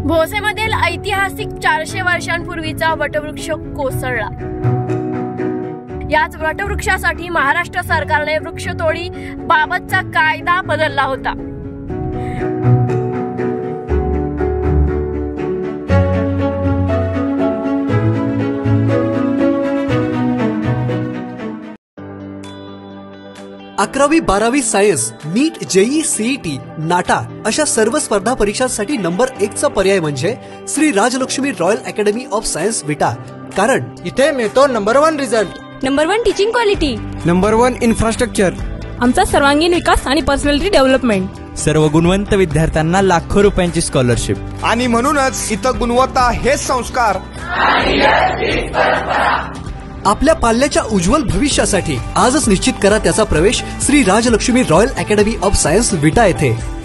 भोसेमधील ऐतिहासिक 400 वर्षांपूर्वीचा वटवृक्ष कोसळला। याच वटवृक्षासाठी महाराष्ट्र सरकारने वृक्षतोडी बाबतचा कायदा बदलला होता। अकरावी 12वी science, NEET, JEE, CET, NATA अशा सर्व स्पर्धा परीक्षांसाठी नंबर 1 चा पर्याय म्हणजे Shri Rajlaxmi royal academy of science Vita. कारण इथे मिळतो number 1 result, number 1 teaching quality, number 1 infrastructure, आमचा सर्वांगीण विकास आणि पर्सनॅलिटी डेव्हलपमेंट, सर्व गुणवंत विद्यार्थ्यांना लाखो रुपयांची स्कॉलरशिप आणि म्हणूनच इथं गुणवत्ता हे संस्कार आपल्या पाल्याच्या उज्ज्वल भविष्यासाठी आजच निश्चित करा त्याचा प्रवेश Shri Rajlaxmi royal academy of science Vita येथे।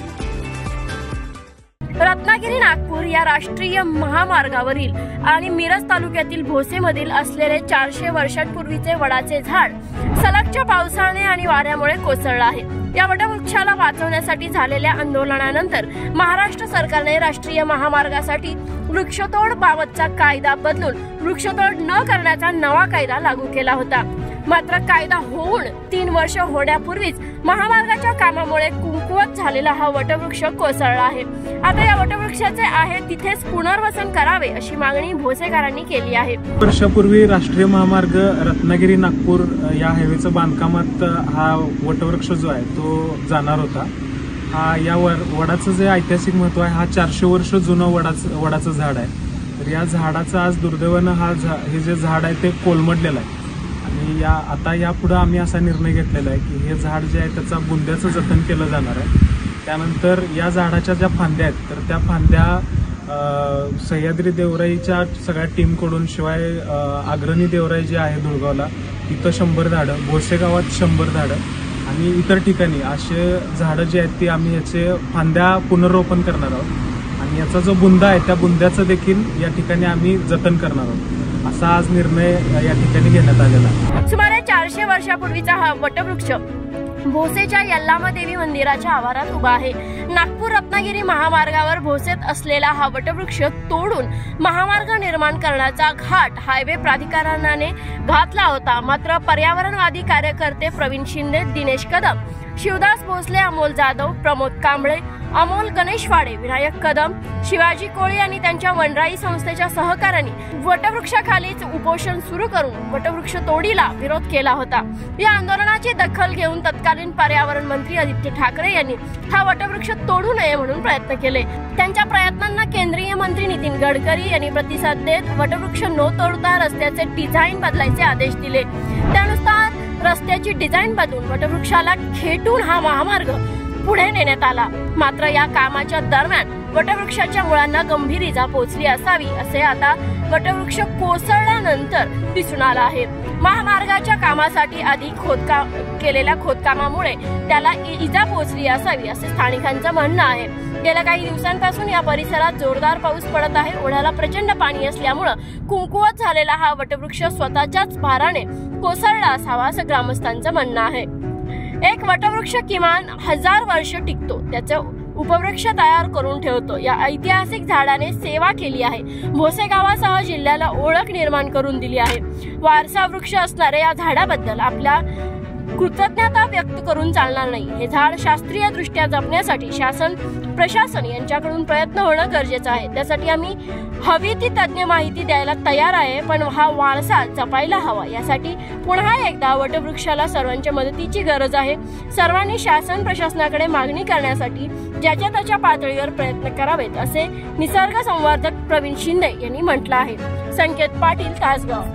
रत्नागिरी नागपूर या राष्ट्रीय महामार्गावरील आणि मिरज तालुक्यातील भोसेमधील असलेले 400 वर्षांपूर्वीचे वडाचे झाड सलगच्या पावसाने आणि वाऱ्यामुळे कोसळले आहे। या वटवृक्षाला वाचवण्यासाठी झालेल्या आंदोलनानंतर महाराष्ट्र सरकारने राष्ट्रीय महामार्गासाठी वृक्षतोड बाबतचा कायदा बदलून वृक्षतोड न करण्याचा नवा कायदा लागू केला होता। मात्र कायदा होऊन 3 वर्ष होण्यापूर्वीच महामार्गाच्या कामामुळे कुंकवत झालेला हा वटवृक्ष कोसळला आहे। आता या वटवृक्षाचे आहे तिथेच पुनर्वसन करावे अशी मागणी भोसेकरांनी केली आहे। वर्षापूर्वी राष्ट्रीय महामार्ग रत्नागिरी नागपूर या हायवेच्या बांधकामात हा वटवृक्ष जो आहे तो जाणार होता। या वडाचं जे ऐतिहासिक महत्व आहे, हा 400 वर्ष जुनं वडाचं झाड आहे। तर या झाडाचं आज दुर्दैवानं हे जे झाड आहे ते कोलमडलेलं आहे आणि आता यापुढे आम्ही असा निर्णय घेतलेला आहे की हे झाड जे आहे त्याचा बुंद्याचं जतन केलं जाणार आहे। त्यानंतर या झाडाच्या ज्या फांद्या आहेत तर त्या फांद्या सह्याद्री देवराईच्या सगळ्या टीमकडून, शिवाय अग्रणी देवराई जे आहे धुळगावला तिथं 100 झाडं, भोसे गावात 100 झाडं आणि इतर ठिकाणी असे झाडं जे आहेत ती आम्ही याचे फांद्या पुनर्रोपण करणार आहोत आणि याचा जो बुंदा आहे त्या बुंद्याचं देखील या ठिकाणी आम्ही जतन करणार आहोत। असा आज निर्णय या ठिकाणी घेण्यात आलेला आहे। सुमारे 400 वर्षापूर्वीचा हा वटवृक्ष भोसेच्या यल्लामा देवी मंदिराच्या आवारात उभा आहे। नागपूर रत्नागिरी महामार्गावर भोसेत असलेला हा वटवृक्ष तोडून महामार्ग निर्माण करण्याचा घाट हायवे प्राधिकरणाने घातला होता। मात्र पर्यावरणवादी कार्यकर्ते प्रवीण शिंदे, दिनेश कदम, शिवदास भोसले, अमोल जाधव, प्रमोद कांबळे, अमोल गणेशवाडे, विनायक कदम, शिवाजी कोळी आणि त्यांच्या वनराई संस्थेच्या सहकार्याने वटवृक्षाखालीच उपोषण सुरू करून वटवृक्ष तोडीला विरोध केला होता। या आंदोलनाची दखल घेऊन तत्कालीन पर्यावरण मंत्री आदित्य ठाकरे यांनी हा वटवृक्ष तोडू नये म्हणून प्रयत्न केले। त्यांच्या प्रयत्नांना केंद्रीय मंत्री नितीन गडकरी यांनी प्रतिसाद देत वटवृक्ष न तोडता रस्त्याचे डिझाईन बदलायचे आदेश दिले। त्यानुसार रस्त्याची डिझाईन बदलून वटवृक्षाला खेटून हा महामार्ग पुढे नेण्यात आला। मात्र या कामाच्या दरम्यान वटवृक्षाच्या मुळांना गंभीर इजा पोहोचली असावी असे आता वटवृक्ष कोसळल्यानंतर दिसून आलं आहे। महामार्गाच्या कामासाठी आधी केलेल्या खोदकामामुळे त्याला इजा पोहोचली असावी असे स्थानिकांचं म्हणणं आहे। गेल्या काही दिवसांपासून या परिसरात जोरदार पाऊस पडत आहे। ओढ्याला प्रचंड पाणी असल्यामुळे कुंकवत झालेला हा वटवृक्ष स्वतःच्याच भाराने कोसळला असावा असं ग्रामस्थांचं म्हणणं आहे। एक वटवृक्ष किमान 1000 वर्ष टिकतो, त्याचं उपवृक्ष तयार करून ठेवतो। या ऐतिहासिक झाडाने सेवा केली आहे, भोसे गावासह जिल्ह्याला ओळख निर्माण करून दिली आहे। वारसा वृक्ष असणाऱ्या या झाडाबद्दल आपल्या कृतज्ञता व्यक्त करून चालणार नाही। हे झाड शास्त्रीय दृष्ट्या जपण्यासाठी शासन प्रशासन यांच्याकडून प्रयत्न होणं गरजेचं आहे। त्यासाठी आम्ही हवी ती तज्ञ माहिती द्यायला तयार आहे, पण हा वारसा जपायला हवा। यासाठी पुन्हा एकदा वटवृक्षाला सर्वांच्या मदतीची गरज आहे। सर्वांनी शासन प्रशासनाकडे मागणी करण्यासाठी ज्याच्या त्याच्या पातळीवर प्रयत्न करावेत असे निसर्ग संवर्धक प्रवीण शिंदे यांनी म्हटलं आहे। संकेत पाटील, तासगाव।